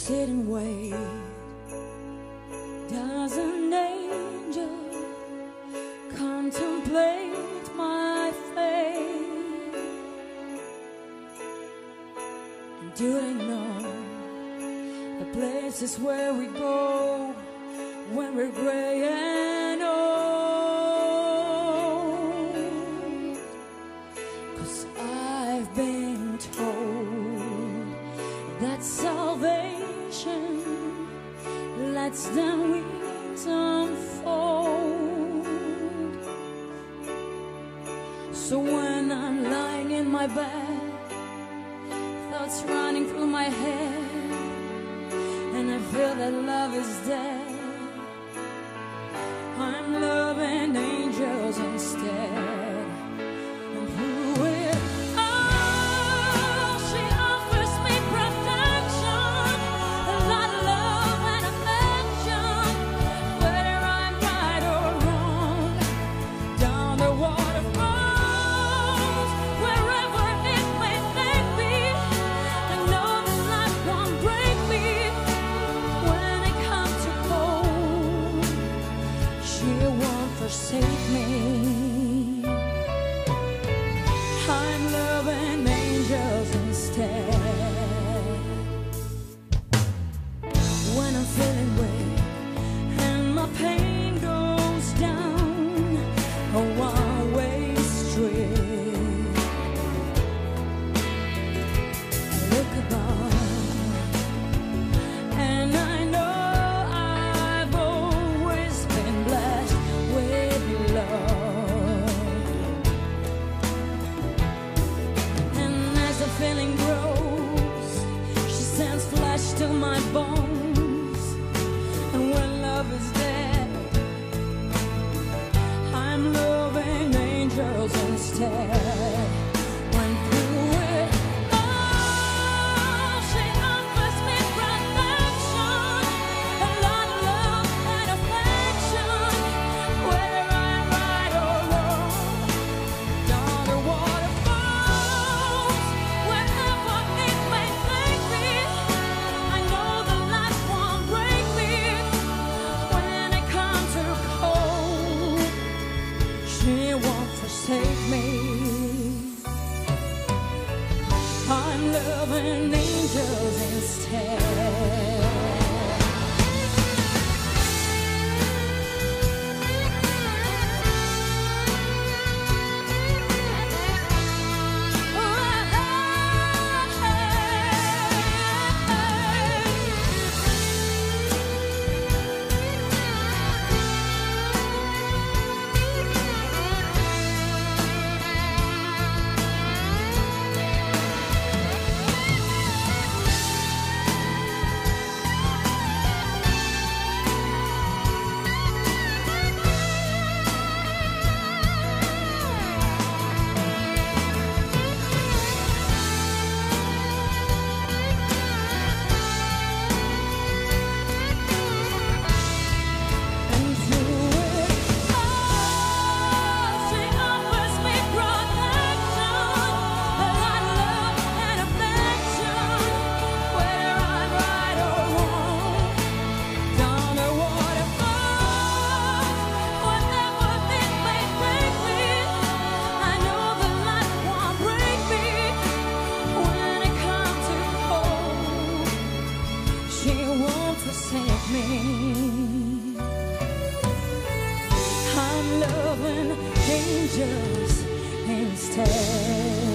sit and wait. Does an angel contemplate my fate? And do they know the places where we go when we're gray and old? 'Cause I've been told that salvation lets them wings unfold. So when I'm lying in my bed, thoughts running through my head, and I feel that love is dead, I'm loving angels instead. And through it all, she offers me protection, a lot of love and affection. Whether I'm right or wrong, down the water flows, wherever it may take me. I know that life won't break me when it comes to cold. She won't forsake me. I'm loving angels instead. When I'm feeling weak and my pain goes down a one-way street, I look above and I know I've always been blessed with love. And as the feeling grows, she sends flesh to my bones. And when love is dead, I'm loving angels instead. When through it all, she offers me protection, a lot of love and affection. Whether I'm right or wrong, down the water flows, wherever it may take me. I know the life won't break me when it comes to cold. She won't forsake me. I'm loving angels instead. And through it all, she offers me protection, a lot of love and affection. Whether I'm right or wrong, down the water flows, whatever it may take me. I know that life won't break me when it comes to cold. She won't forsake me. I'm loving angels instead.